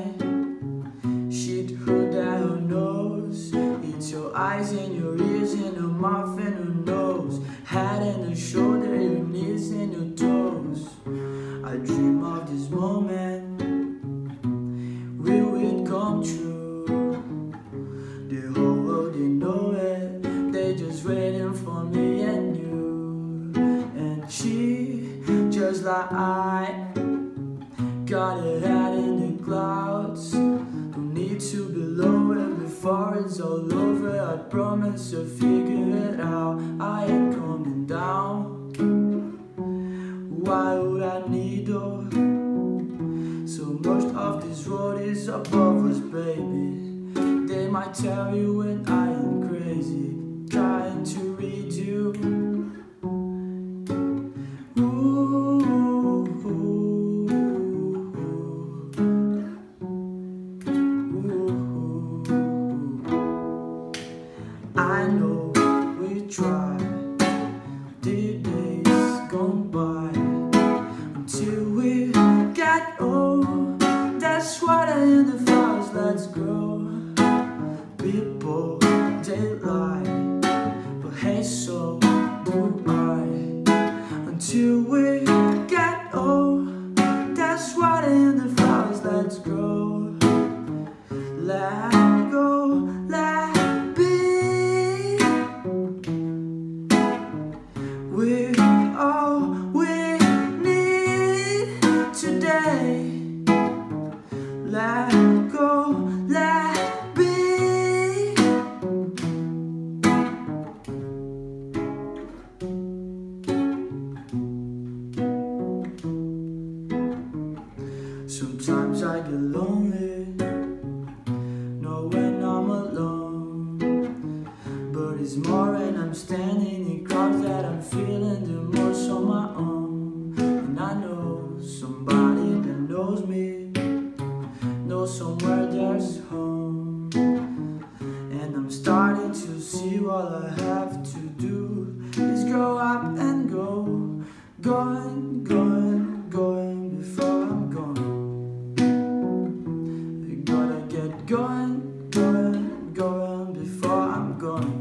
She'd hood at her nose, it's your eyes and your ears and her mouth and her nose, head and her shoulder, your knees and your toes. I dream of this moment, will it come true? The whole world, they know it, they just waiting for me and you. And she, just like I, got her head in the clouds. Don't need to be low, and before it's all over, I promise to figure it out. I ain't coming down. Why would I need her? So much of this road is above us, baby. They might tell you when I am crazy, trying to read you. I know we tried, the days gone by, until we get old. That's what I in the flowers, let's grow. People, they lie, but hey, so do I. Until we get old, that's what I in the flowers, let's grow. Let go, let we're all we need today. Let go, let be. Sometimes I get lonely, knowing I'm alone. But it's more when I'm standing in crowds that I'm feeling the most on my own. And I know somebody that knows me, knows somewhere there's home. And I'm starting to see all I have to do is go up and go, going, going, going before I'm gone. We gotta get going, going, going before I'm gone.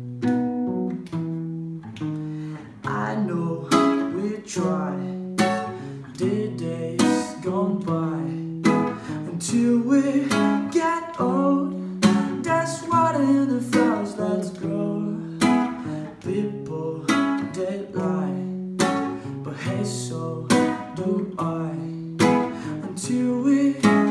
I know we tried, the days gone by, until we get old. That's water in the flowers, let's grow. People, they lie, but hey, so do I. Until we